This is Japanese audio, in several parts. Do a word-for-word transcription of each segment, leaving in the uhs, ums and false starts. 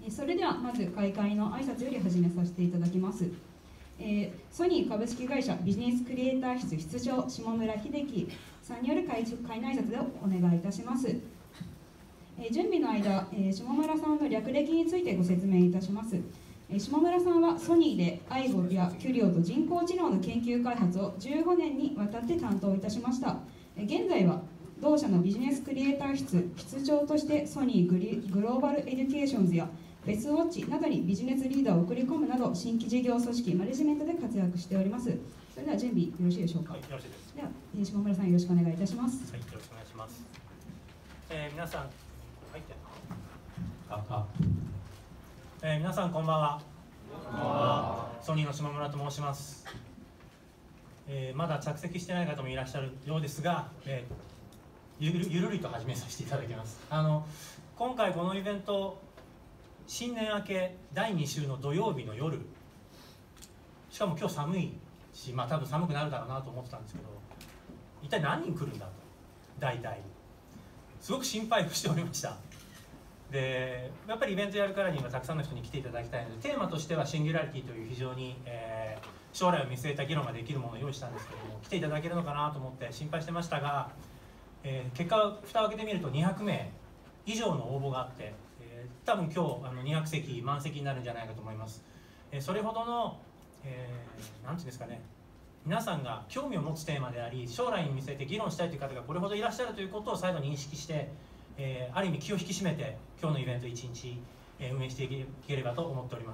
それではまず開会の挨拶より始めさせていただきます。えー、ソニー株式会社ビジネスクリエイター室室長下村秀樹さんによる開会の挨拶をお願いいたします。えー、準備の間、えー、下村さんの略歴についてご説明いたします。えー、下村さんはソニーでアイゴやキュリオと人工知能の研究開発をじゅうごねんにわたって担当いたしました。えー、現在は同社のビジネスクリエイター室室長としてソニーグリグローバルエデュケーションズやベスウォッチなどにビジネスリーダーを送り込むなど新規事業組織マネジメントで活躍しております。それでは準備よろしいでしょうか。 はい、よろしいです。 では下村さんよろしくお願いいたします。 はい、よろしくお願いします。えー、皆さん入ってああ、えー、皆さんこんばんは。こんばんは。ソニーの下村と申します。えー、まだ着席してない方もいらっしゃるようですが、えー、ゆるゆるりと始めさせていただきます。あの今回このイベント新年明けだいに週の土曜日の夜、しかも今日寒いし、まあ多分寒くなるだろうなと思ってたんですけど、一体何人来るんだと大体すごく心配をしておりました。でやっぱりイベントやるからにはたくさんの人に来ていただきたいので、テーマとしてはシンギュラリティという非常に、えー、将来を見据えた議論ができるものを用意したんですけども、来ていただけるのかなと思って心配してましたが、えー、結果を蓋を開けてみるとにひゃくめい以上の応募があって、えー、多分今日あのにひゃくせき満席になるんじゃないかと思います。えー、それほどの、えー、なんていうんですかね、皆さんが興味を持つテーマであり、将来に見据えて議論したいという方がこれほどいらっしゃるということを再度認識して、えー、ある意味気を引き締めて今日のイベントいちにち、えー、運営していければと思っております。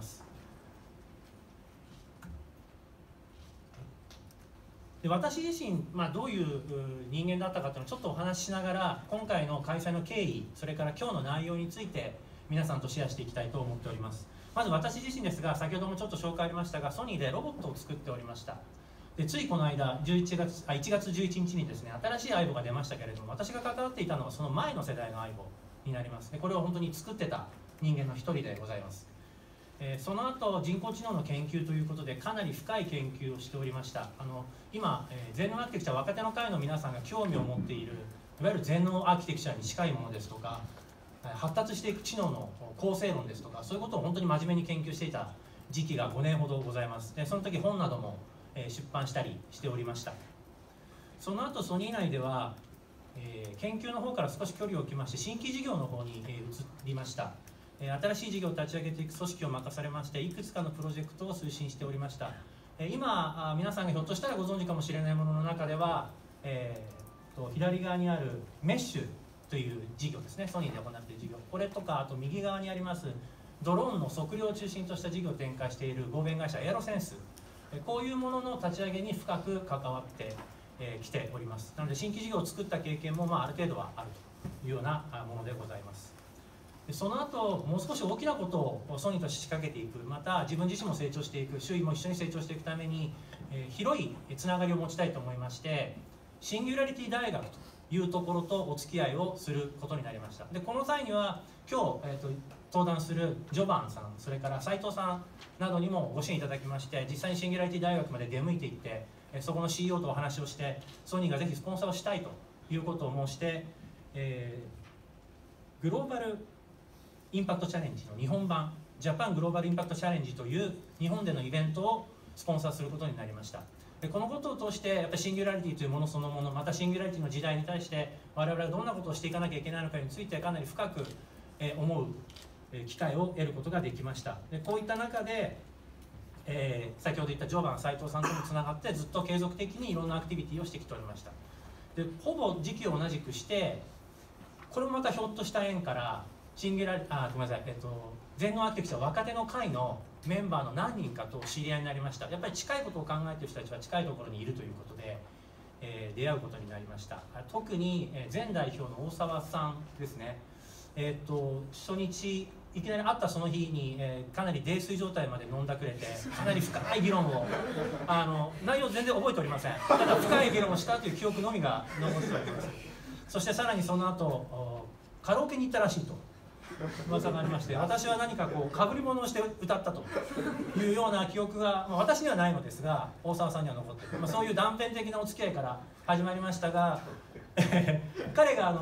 で私自身、まあ、どういう人間だったかというのをちょっとお話ししながら、今回の開催の経緯、それから今日の内容について皆さんとシェアしていきたいと思っております。まず私自身ですが、先ほどもちょっと紹介ありましたが、ソニーでロボットを作っておりました。でついこの間じゅういちがつあいちがつじゅういちにちにですね、新しい相棒が出ましたけれども、私が関わっていたのはその前の世代の相棒になります。でこれを本当に作ってた人間の一人でございます。えー、その後人工知能の研究ということでかなり深い研究をしておりました。あの今、えー、全農アーキテクチャ若手の会の皆さんが興味を持っているいわゆる全農アーキテクチャに近いものですとか、発達していく知能の構成論ですとか、そういうことを本当に真面目に研究していた時期がごねんほどございます。でその時本なども出版したりしておりました。その後ソニー内では、えー、研究の方から少し距離を置きまして新規事業の方に、えー、移りました。えー、新しい事業を立ち上げていく組織を任されまして、いくつかのプロジェクトを推進しておりました。えー、今皆さんがひょっとしたらご存知かもしれないものの中では、えー、と左側にあるメッシュという事業ですね、ソニーで行っている事業、これとかあと右側にありますドローンの測量を中心とした事業を展開している合弁会社エアロセンス、こういうものの立ち上げに深く関わってきております。なので新規事業を作った経験も、まあ、ある程度はあるというようなものでございます。でその後もう少し大きなことをソニーとして仕掛けていく、また自分自身も成長していく、周囲も一緒に成長していくために、えー、広いつながりを持ちたいと思いまして、シンギュラリティ大学というところとお付き合いをすることになりました。でこの際には今日、えーと、登壇するジョバンさん、それから斉藤さんなどにもご支援いただきまして、実際にシンギュラリティ大学まで出向いていって、そこの シーイーオー とお話をして、ソニーがぜひスポンサーをしたいということを申して、えー、グローバルインパクトチャレンジの日本版ジャパングローバルインパクトチャレンジという日本でのイベントをスポンサーすることになりました。でこのことを通してやっぱりシンギュラリティというものそのもの、またシンギュラリティの時代に対して我々はどんなことをしていかなきゃいけないのかについてかなり深く思う機会を得ることができました。でこういった中で、えー、先ほど言ったジョバン斉藤さんともつながってずっと継続的にいろんなアクティビティをしてきておりました。でほぼ時期を同じくして、これもまたひょっとした縁からシンギュラリあごめんなさい、えっと、全農アーキテクチャ若手の会のメンバーの何人かと知り合いになりました。やっぱり近いことを考えている人たちは近いところにいるということで、えー、出会うことになりました。特に前代表の大沢さんですね、えー、っと初日いきなり会ったその日に、えー、かなり泥酔状態まで飲んだくれて、かなり深い議論をあの内容全然覚えておりません。ただ深い議論をしたという記憶のみが残っております。そしてさらにその後カラオケに行ったらしいと噂がありまして、私は何かこうかぶり物をして歌ったというような記憶が、まあ、私にはないのですが大沢さんには残っている、まあ、そういう断片的なお付き合いから始まりましたが彼があの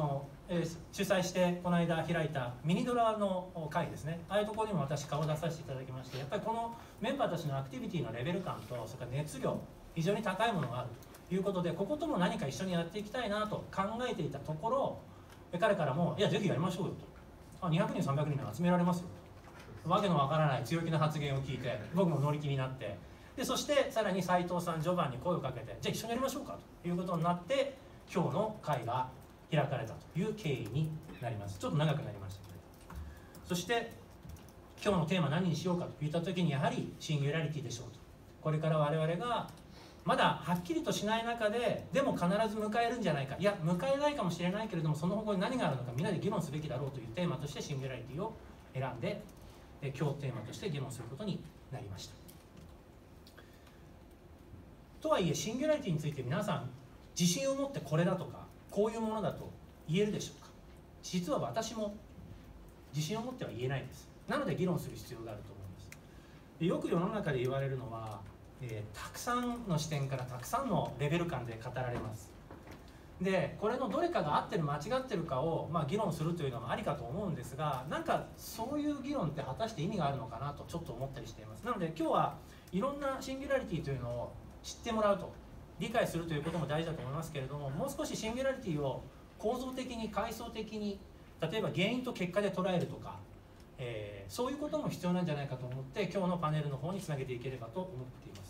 えー、主催してこの間開いたミニドラの会ですね、ああいうところにも私顔を出させていただきまして、やっぱりこのメンバーたちのアクティビティのレベル感と、それから熱量、非常に高いものがあるということで、こことも何か一緒にやっていきたいなと考えていたところ、彼からも「いやぜひやりましょうよ」と「あにひゃくにんさんびゃくにんなら集められますよ」と、わけのわからない強気な発言を聞いて、僕も乗り気になって、でそしてさらに斉藤さん、ジョバンに声をかけて「じゃあ一緒にやりましょうか」ということになって、今日の会が開かれたという経緯になります。ちょっと長くなりましたけど、そして今日のテーマ何にしようかといった時に、やはりシンギュラリティでしょうと。これから我々がまだはっきりとしない中で、でも必ず迎えるんじゃないか、いや迎えないかもしれないけれども、その方向に何があるのかみんなで議論すべきだろうというテーマとしてシンギュラリティを選んで、え今日テーマとして議論することになりました。とはいえシンギュラリティについて皆さん自信を持ってこれだとかこういうものだと言えるでしょうか。実は私も自信を持っては言えないです。なので議論する必要があると思います。でよく世の中で言われるのは、えー、たくさんの視点からたくさんのレベル感で語られます。でこれのどれかが合ってる間違ってるかを、まあ、議論するというのはありかと思うんですが、なんかそういう議論って果たして意味があるのかなとちょっと思ったりしています。なので今日はいろんなシンギュラリティというのを知ってもらうと、理解するということも大事だと思いますけれども、もう少しシンギュラリティを構造的に階層的に、例えば原因と結果で捉えるとか、えー、そういうことも必要なんじゃないかと思って、今日のパネルの方につなげていければと思っています。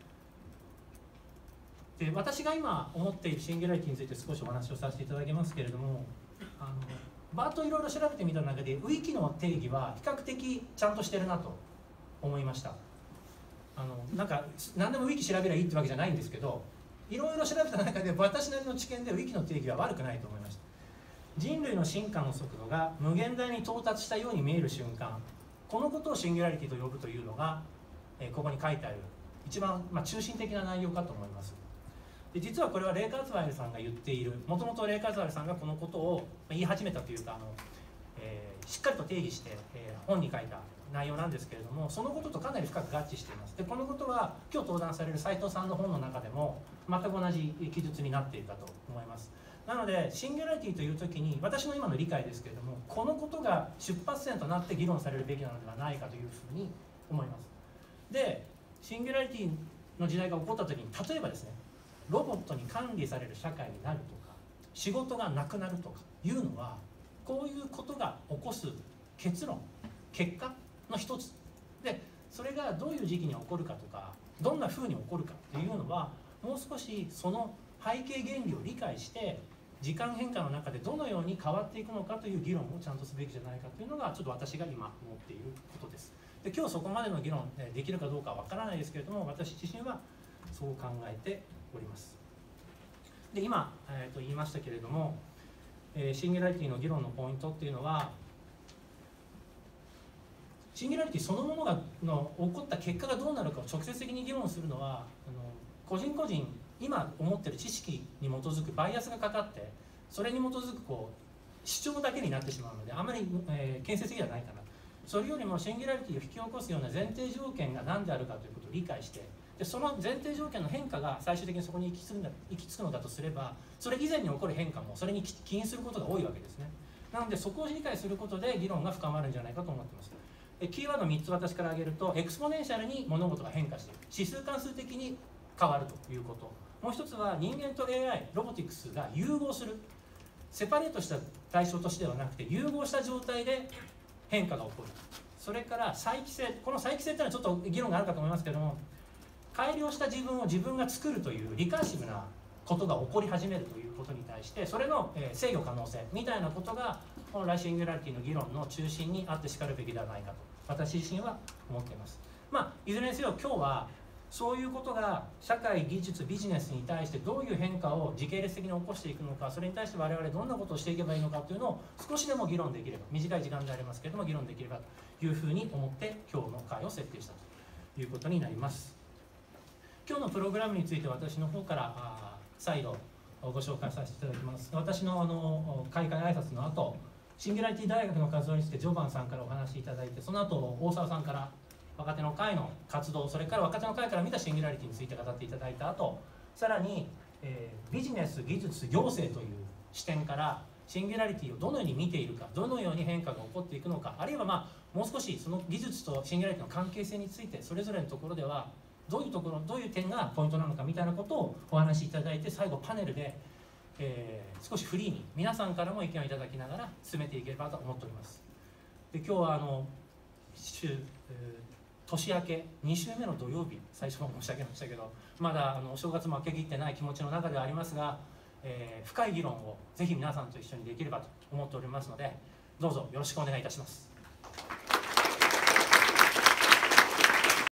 で私が今思っているシンギュラリティについて少しお話をさせていただきますけれども、あのバーッといろいろ調べてみた中でウィキの定義は比較的ちゃんとしてるなと思いました。あのなんか何でもウィキ調べればいいってわけじゃないんですけど、いろいろ調べた中で私なりの知見でウィキの定義は悪くないと思いました。人類の進化の速度が無限大に到達したように見える瞬間、このことをシンギュラリティと呼ぶというのが、えー、ここに書いてある一番、まあ、中心的な内容かと思います。で実はこれはレイ・カーツワイルさんが言っている、もともとレイ・カーツワイルさんがこのことを言い始めたというか、あの、えー、しっかりと定義して、えー、本に書いた内容なんですけれども、そのこととかなり深く合致しています。でこのことは今日登壇される斉藤さんの本の中でも全く同じ記述になっているかと思います。なのでシンギュラリティという時に、私の今の理解ですけれども、このことが出発点となって議論されるべきなのではないかというふうに思います。でシンギュラリティの時代が起こった時に、例えばですね、ロボットに管理される社会になるとか、仕事がなくなるとかいうのは、こういうことが起こす結論、結果の一つで、それがどういう時期に起こるかとか、どんなふうに起こるかっていうのは、もう少しその背景原理を理解して、時間変化の中でどのように変わっていくのかという議論をちゃんとすべきじゃないかというのが、ちょっと私が今思っていることです。で今日そこまでの議論できるかどうかはわからないですけれども、私自身はそう考えております。で今、えー、と言いましたけれども、えー、シンギュラリティの議論のポイントっていうのは、シンギュラリティそのものがの起こった結果がどうなるかを直接的に議論するのは、あの個人個人今思っている知識に基づくバイアスがかかって、それに基づくこう主張だけになってしまうので、あまり、えー、建設的ではないかな。それよりもシンギュラリティを引き起こすような前提条件が何であるかということを理解して、でその前提条件の変化が最終的にそこに行き着くんだ行き着くのだとすれば、それ以前に起こる変化もそれに起因することが多いわけですね。なのでそこを理解することで議論が深まるんじゃないかと思っています。でキーワードみっつ私から挙げると、エクスポネンシャルに物事が変化している、指数関数的に変わるということ。もう一つは人間と エーアイ ロボティクスが融合する、セパレートした対象としてではなくて融合した状態で変化が起こる。それから再帰性、この再帰性というのはちょっと議論があるかと思いますけれども、改良した自分を自分が作るというリカーシブなことが起こり始めるということに対して、それの制御可能性みたいなことが本来シンギュラリティの議論の中心にあってしかるべきではないかと私自身は思っています。まあいずれにせよ今日はそういうことが社会、技術、ビジネスに対してどういう変化を時系列的に起こしていくのか、それに対して我々どんなことをしていけばいいのかというのを少しでも議論できれば、短い時間でありますけれども議論できればというふうに思って今日の会を設定したということになります。今日のプログラムについて私の方から再度ご紹介させていただきます。私のあの開会挨拶の後、シンギュラリティ大学の活動についてジョバンさんからお話しいただいて、その後大沢さんから若手の会の活動、それから若手の会から見たシンギュラリティについて語っていただいた後、さらに、えー、ビジネス、技術、行政という視点からシンギュラリティをどのように見ているか、どのように変化が起こっていくのか、あるいはまあもう少しその技術とシンギュラリティの関係性についてそれぞれのところではどういうところどういう点がポイントなのかみたいなことをお話しいただいて、最後パネルで、えー、少しフリーに皆さんからも意見をいただきながら進めていければと思っております。で今日はあの週、えー、年明けに週目の土曜日、最初は申し上げましたけど、まだあのお正月も明けきってない気持ちの中ではありますが、えー、深い議論をぜひ皆さんと一緒にできればと思っておりますので、どうぞよろしくお願いいたします。